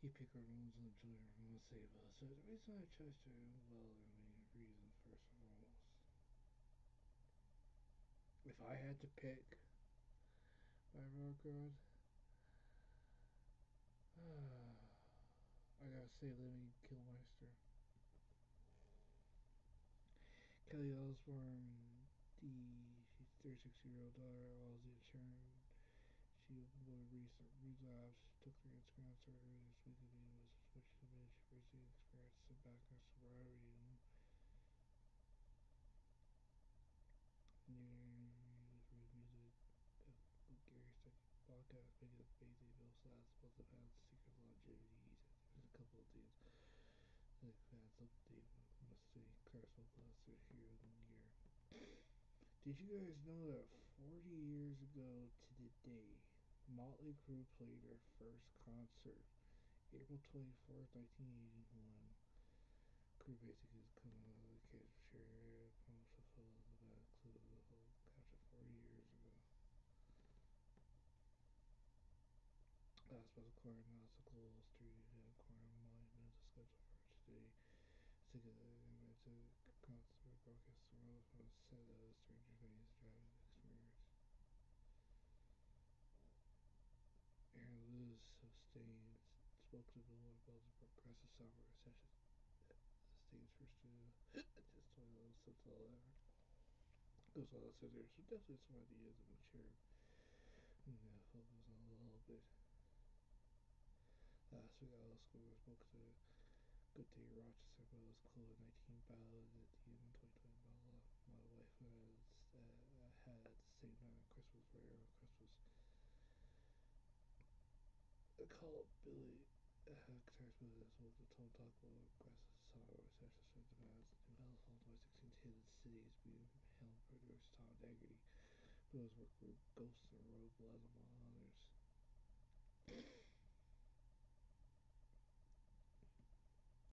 He picked our wounds and the children from the save us. So the reason I chose to, well, there are many reasons. First and foremost, if I had to pick my road god, I gotta say Lemmy Kilmister. Kelly Osbourne, she's 36-year-old daughter of Ozzy Sharon. She avoided recent relapse. She took her Instagram story earlier this week. The video was which she admitted she recently experienced some background sobriety and near with music. Gary Stucky podcast making a basic Bill Slats both have had secret longevity. There's a couple of things like fans look they must say Claire's vocals are here in the year. Did you guys know that 40 years ago to the day, Motley Crue played their first concert, April 24th, 1981? Crew basically is coming out of the cage of share promise to follow the bad clue of the whole capture 40 years ago. Last was acquired now it's a global street event acquiring monument is scheduled for today. Together to concert broadcast the world from a set of Stranger Things driving experience. Aaron Lewis of Staind spoke to Billboard about the progressive summer session. Staind's first studio. Just told you since all ever. Goes on, so there's definitely some ideas of mature. Yeah, focus on a little bit. Last week, Alice Cooper spoke to Good Day Rochester about his COVID-19 battle at the end of 2020 battle. My wife had at the same time Christmas rare on Christmas. I called Billy guitarist Billy that spoke to Tone Talk about aggressive song recession strength demands. New Hellfall 2016 hidden cities being helmed produced Tom Haggerty. Bill's work with Ghost and Road Blood among others.